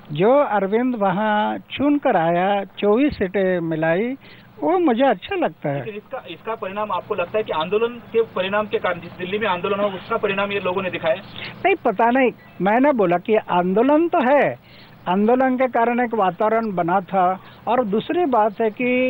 जो अरविंद वहाँ चुन कर आया, 24 सीटें मिलाई, वो मुझे अच्छा लगता है। लेकिन इसका परिणाम आपको लगता है कि आंदोलन के परिणाम के कारण, जिस दिल्ली में आंदोलन हो उसका परिणाम ये लोगों ने दिखाया? नहीं, पता नहीं, मैंने बोला कि आंदोलन तो है, आंदोलन के कारण एक वातावरण बना था। और दूसरी बात है कि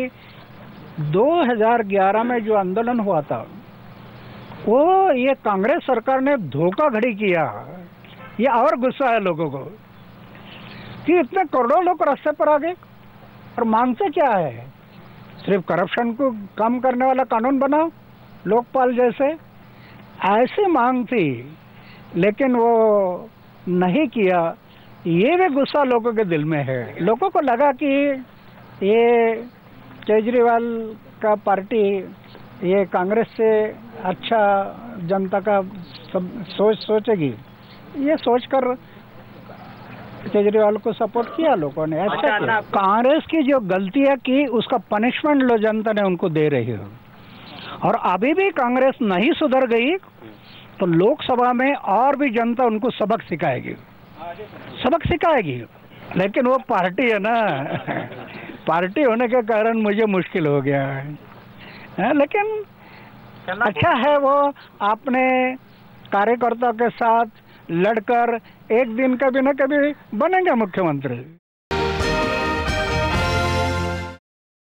2011 में जो आंदोलन हुआ था, वो ये कांग्रेस सरकार ने धोखाधड़ी किया। ये और गुस्सा है लोगों को कि इतने करोड़ों लोग रास्ते पर आ गए और मांगते क्या है? सिर्फ करप्शन को कम करने वाला कानून बनाओ, लोकपाल जैसे, ऐसी मांग थी, लेकिन वो नहीं किया। ये भी गुस्सा लोगों के दिल में है। लोगों को लगा कि ये केजरीवाल का पार्टी ये कांग्रेस से अच्छा जनता का सब सोचेगी, ये सोचकर केजरीवाल को सपोर्ट किया लोगों ने। अच्छा किया। कांग्रेस की जो गलतियां की उसका पनिशमेंट लो जनता ने उनको दे रही हो, और अभी भी कांग्रेस नहीं सुधर गई तो लोकसभा में और भी जनता उनको सबक सिखाएगी। लेकिन वो पार्टी है ना, पार्टी होने के कारण मुझे मुश्किल हो गया है। लेकिन अच्छा है वो अपने कार्यकर्ताओं के साथ लड़कर एक दिन कभी न कभी बनेंगे मुख्यमंत्री।